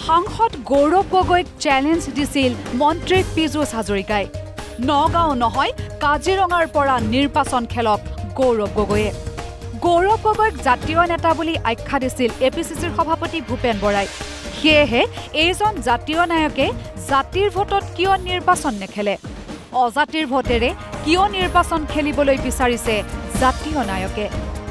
সাংসদ গৌৰৱ গগৈক চ্যালেঞ্জ দিছিল মন্ত্ৰী পীযুষ হাজৰিকাই। নগাঁও নহয় কাজিৰঙাৰ পৰা নিৰ্বাচন খেলক গৌৰৱ গগৈয়ে। গৌৰৱ গগৈক জাতীয় নেতা বুলি আখ্যা দিছিল এপিচিচিৰ সভাপতি ভূপেন বৰাই। সেয়েহে এইজন জাতীয় নায়কে জাতিৰ ভোটত কিয় নিৰ্বাচন নেখেলে? অজাতিৰ ভোটেৰে কিয় নিৰ্বাচন খেলিবলৈ বিচাৰিছে জাতীয় নায়কে?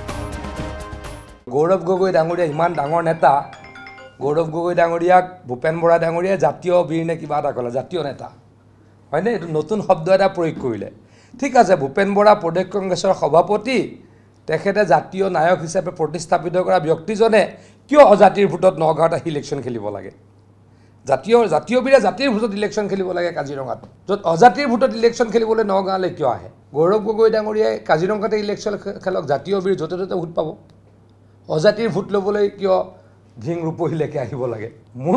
গৌৰৱ গগৈ ডাঙৰীয়া ইমান ডাঙৰ নেতা, গৌৰৱ গগৈ ডাঙৰীয়াক ভূপেন বৰা ডাঙৰীয়াই জাতীয় বীৰ নে কিবা এটা ক'লে, জাতীয় নেতা হয়নে? এইটো নতুন শব্দ এটা প্ৰয়োগ কৰিলে। ঠিক আছে, ভূপেন বৰা প্ৰদেশ কংগ্ৰেছৰ সভাপতি, তেখেতে জাতীয় নায়ক হিচাপে প্ৰতিস্থাপিত কৰা ব্যক্তিজনে কিয় অজাতিৰ ভোটত নগাঁৱত আহি ইলেকশ্যন খেলিব লাগে? জাতীয় বীৰে জাতিৰ ভোটত ইলেকশ্যন খেলিব লাগে কাজিৰঙাত, য'ত অজাতিৰ ভোটত ইলেকশ্যন খেলিবলৈ নগাঁৱলৈ কিয় আহে? গৌৰৱ গগৈ ডাঙৰীয়াই কাজিৰঙাতে ইলেকশ্যন খেলক, জাতীয় বীৰ য'তে ত'তে ভোট পাব। অজাতিৰ ভোট ল'বলৈ কিয় ধিং ৰূপহীলৈকে আহিব লাগে?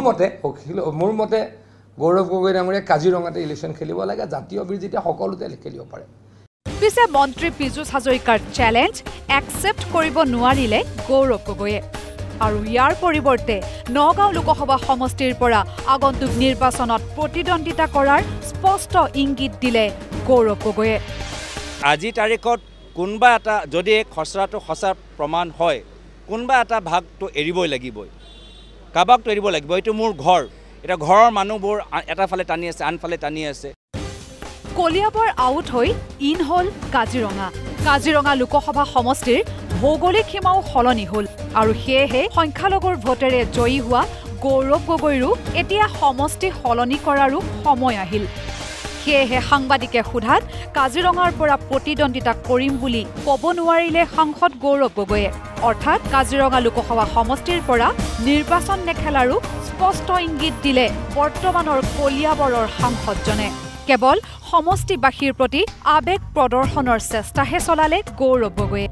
মোৰ মতে গৌৰৱ গগৈ ডাঙৰীয়াই কাজিৰঙাতে ইলেকশ্যন খেলিব লাগে, জাতীয় বীৰ যেতিয়া সকলোতে খেলিব পাৰে। পিছে মন্ত্ৰী পীযুষ হাজৰিকাৰ চ্যালেঞ্জ একচেপ্ট কৰিব নোৱাৰিলে গৌৰৱ গগৈয়ে। আৰু ইয়াৰ পৰিৱৰ্তে নগাঁও লোকসভা সমষ্টিৰ পৰা আগন্তুক নিৰ্বাচনত প্ৰতিদ্বন্দ্বিতা কৰাৰ স্পষ্ট ইংগিত দিলে গৌৰৱ গগৈয়ে। আজিৰ তাৰিখত কোনোবা এটা যদি খচৰাটো সঁচা প্ৰমাণ হয়, কোনোবা এটা ভাগটো এৰিবই লাগিবই, কাৰোবাকটো এৰিব লাগিব। এইটো মোৰ ঘৰ, এটা ঘৰৰ মানুহবোৰ এটা ফালে টানি আছে, আনফালে টানি আছে। কলিয়াবৰ আউট হৈ ইন হ'ল কাজিৰঙা লোকসভা সমষ্টিৰ ভৌগোলিক সীমাও সলনি হ'ল আৰু সেয়েহে সংখ্যালঘুৰ ভোটেৰে জয়ী হোৱা গৌৰৱ গগৈৰো এতিয়া সমষ্টি সলনি কৰাৰো সময় আহিল। সেয়েহে সাংবাদিকে সোধাত কাজিৰঙাৰ পৰা প্ৰতিদ্বন্দ্বিতা কৰিম বুলি ক'ব নোৱাৰিলে সাংসদ গৌৰৱ গগৈয়ে। অৰ্থাৎ কাজিৰঙা লোকসভা সমষ্টিৰ পৰা নিৰ্বাচন নেখেলাৰো স্পষ্ট ইংগিত দিলে বৰ্তমানৰ কলিয়াবৰৰ সাংসদজনে। কেৱল সমষ্টিবাসীৰ প্ৰতি আৱেগ প্ৰদৰ্শনৰ চেষ্টাহে চলালে গৌৰৱ গগৈয়ে।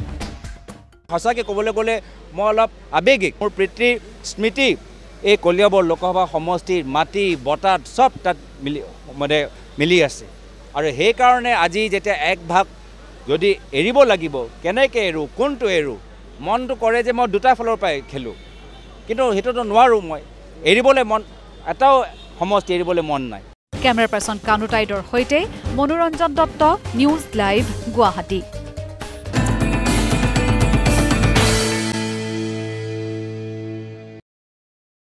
সঁচাকৈ ক'বলৈ গ'লে মই অলপ আৱেগিক। মোৰ পিতৃৰ স্মৃতি এই কলিয়াবৰ লোকসভা সমষ্টিৰ মাটি বতাহ চব তাত মিলি আছে। আৰু সেইকাৰণে আজি যেতিয়া এক ভাগ যদি এৰিব লাগিব, কেনেকৈ এৰোঁ, কোনটো এৰোঁ, মনটো কৰে যে মই দুটা ফালৰ পৰাই খেলোঁ, কিন্তু সেইটোতো নোৱাৰোঁ। মই এৰিবলৈ এটাও সমষ্টি এৰিবলৈ মন নাই। কেমেৰা পাৰ্চন কানুটাইডৰ সৈতে মনোৰঞ্জন দত্ত, নিউজ লাইভ, গুৱাহাটী।